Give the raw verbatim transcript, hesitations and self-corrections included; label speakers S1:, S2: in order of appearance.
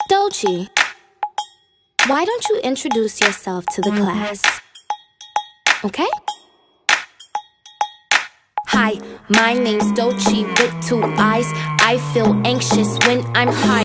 S1: Dolce, why don't you introduce yourself to the class? Okay? Hi, my name's Dolce with two eyes. I feel anxious when I'm high.